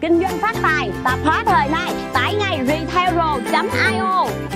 kinh doanh phát tài, tạp hóa thời nay tải ngay retailro.io.